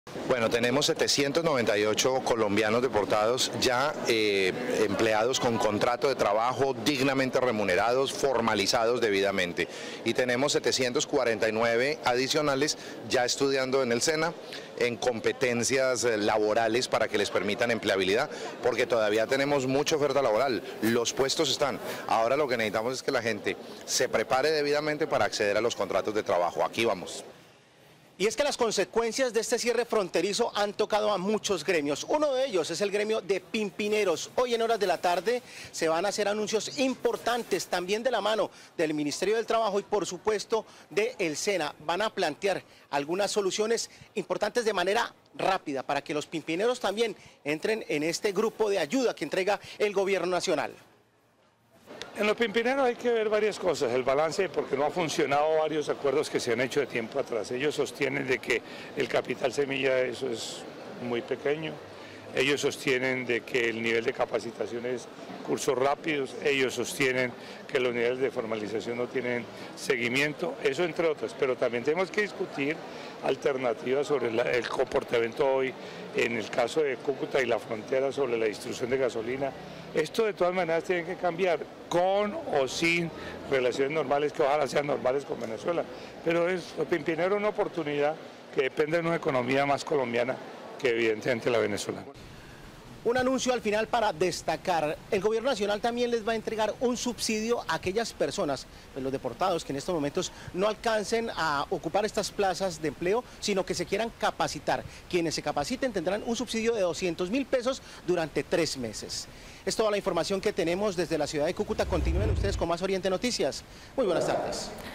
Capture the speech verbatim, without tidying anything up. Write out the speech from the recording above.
Bueno, tenemos setecientos noventa y ocho colombianos deportados ya eh, empleados con contrato de trabajo dignamente remunerados, formalizados debidamente. Y tenemos setecientos cuarenta y nueve adicionales ya estudiando en el SENA en competencias laborales para que les permitan empleabilidad, porque todavía tenemos mucha oferta laboral, los puestos están. Ahora lo que necesitamos es que la gente se prepare debidamente para acceder a los contratos de trabajo. Aquí vamos. Y es que las consecuencias de este cierre fronterizo han tocado a muchos gremios. Uno de ellos es el gremio de pimpineros. Hoy en horas de la tarde se van a hacer anuncios importantes, también de la mano del Ministerio del Trabajo y por supuesto de el SENA. Van a plantear algunas soluciones importantes de manera rápida para que los pimpineros también entren en este grupo de ayuda que entrega el gobierno nacional. En los pimpineros hay que ver varias cosas, el balance, porque no ha funcionado varios acuerdos que se han hecho de tiempo atrás. Ellos sostienen de que el capital semilla de eso es muy pequeño, ellos sostienen de que el nivel de capacitación es cursos rápidos, ellos sostienen que los niveles de formalización no tienen seguimiento, eso entre otras, pero también tenemos que discutir alternativas sobre la, el comportamiento hoy en el caso de Cúcuta y la frontera sobre la distribución de gasolina. Esto de todas maneras tiene que cambiar, con o sin relaciones normales, que ojalá sean normales con Venezuela, pero es los pimpineros una oportunidad que depende de una economía más colombiana que evidentemente la venezolana. Un anuncio al final para destacar, el gobierno nacional también les va a entregar un subsidio a aquellas personas, pues los deportados que en estos momentos no alcancen a ocupar estas plazas de empleo, sino que se quieran capacitar. Quienes se capaciten tendrán un subsidio de doscientos mil pesos durante tres meses. Es toda la información que tenemos desde la ciudad de Cúcuta. Continúen ustedes con más Oriente Noticias. Muy buenas tardes.